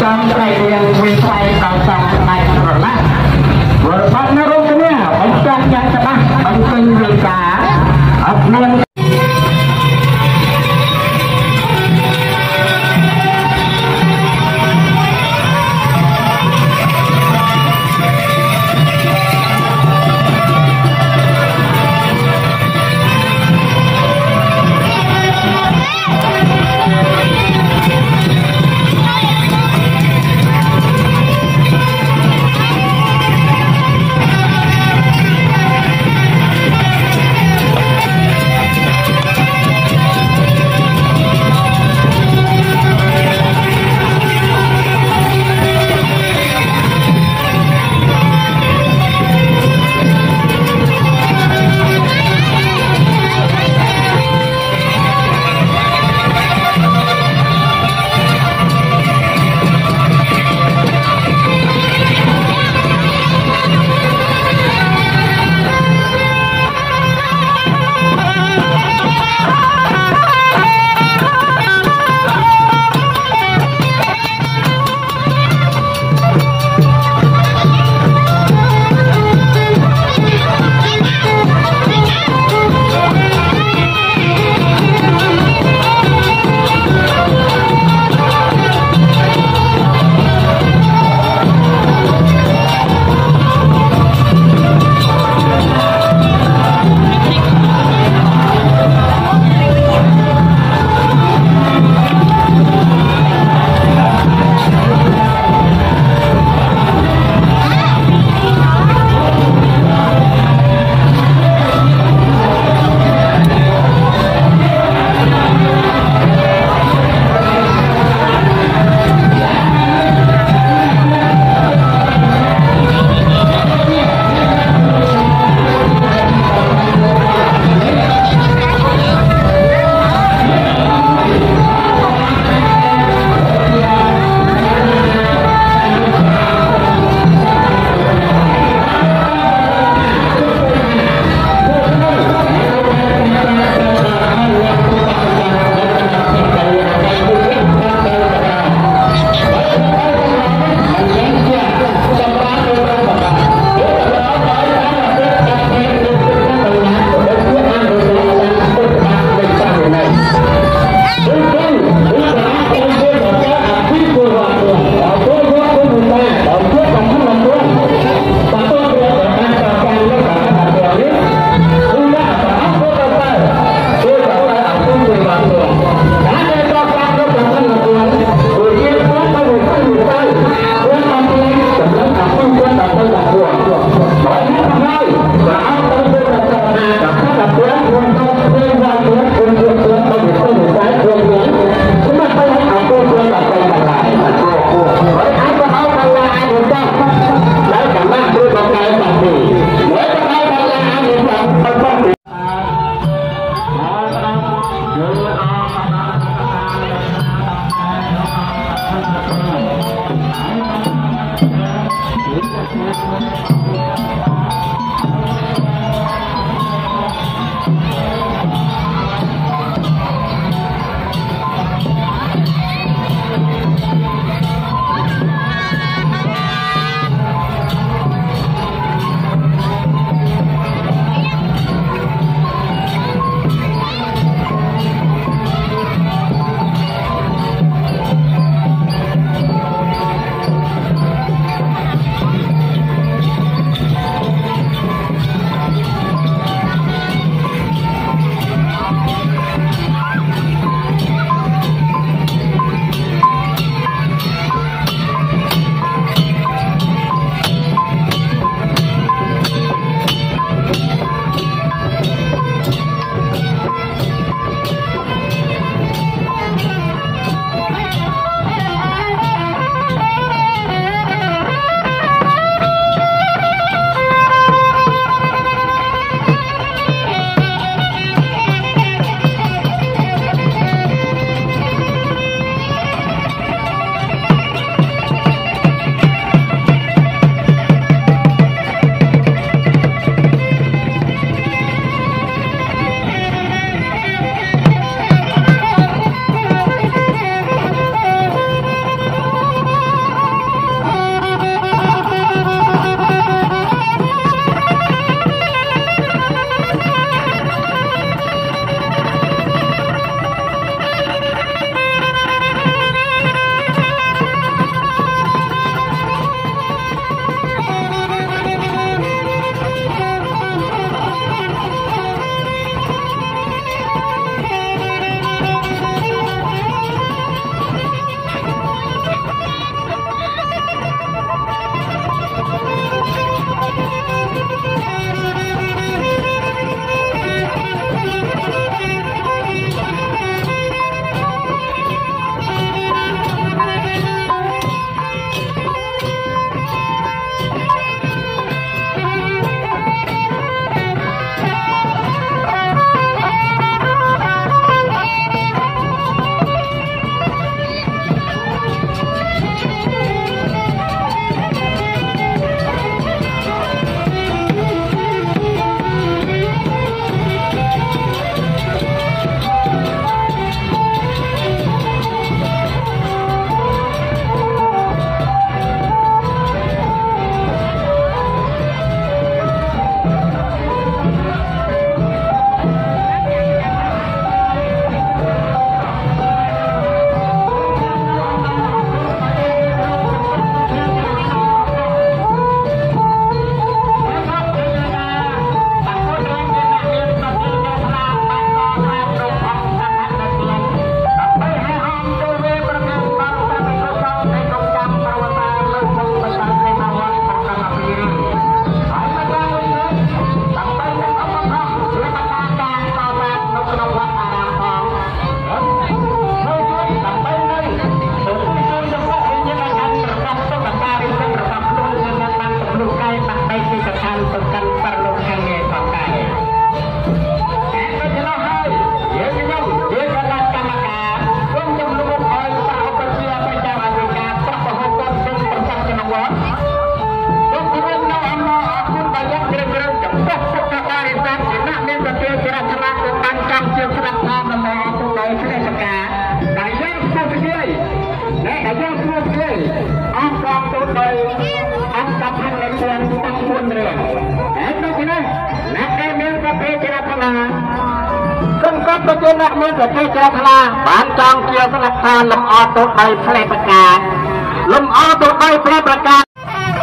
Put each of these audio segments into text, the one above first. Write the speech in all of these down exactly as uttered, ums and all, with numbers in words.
trong cái điện quy thay vào trong này rồi mà rồi bắt nó luôn cái này bánh trong nhà các bạn bánh kinh gì cả ấp luôn. เลยอันกองตัวโดยอันกับพันเรือนตั้งบนเรือเห็นไหมทีนั้นนักเมืองประเภทราธนาซึ่งก็เป็นนักเมืองประเภทราธนาบ้านจองเกี่ยวกับทานลำออตัวโดยเพลย์ประกาศลำออตัวโดยเพลย์ประกาศ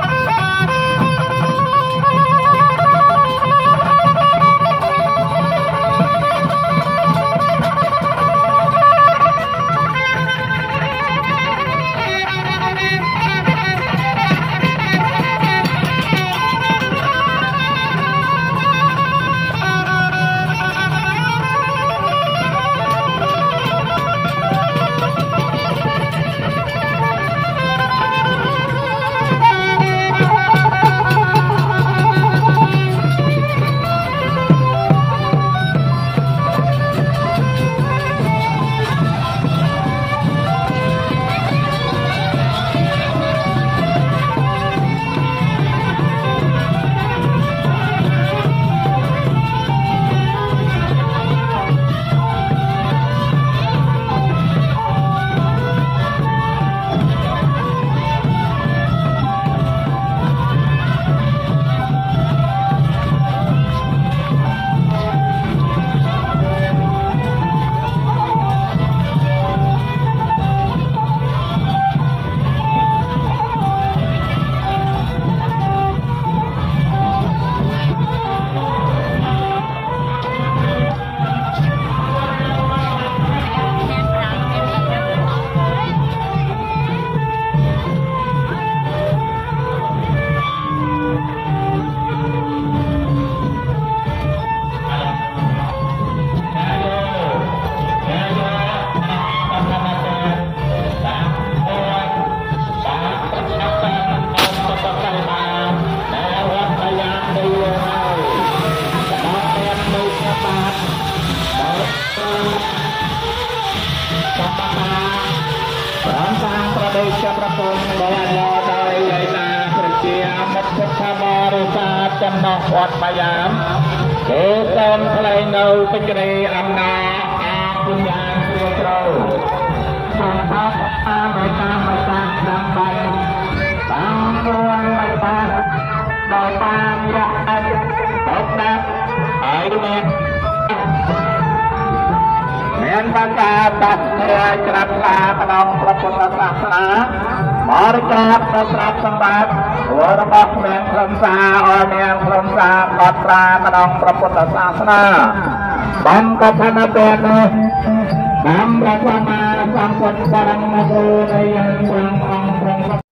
จำนองวัดพยามเกิดตอนใครเนาเป็นกระไรอำนาจอาบุญญาเสียเราสองพักอาไม่ตามไม่ตามดำไปตามรวยไม่ตามดอยตามยาอันตกนักไอ้ดูเนี่ยเมียนภาษาตัดเนื้อกระลาขนมพระพุทธศาสนาบริจาคประสาทสมบัติหัวระบบเมียนพรมสาอเมียนพรมสาปลอดปลาขนมพระพุทธศาสนาบังกัปนาเตนะบังกัปมาสังกัปปรังมาโตในยังวังองค์